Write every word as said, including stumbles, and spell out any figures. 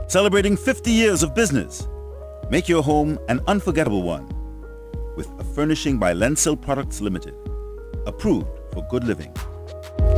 Celebrating fifty years of business. Make your home an unforgettable one with a furnishing by Lensil Products Limited. Approved for good living.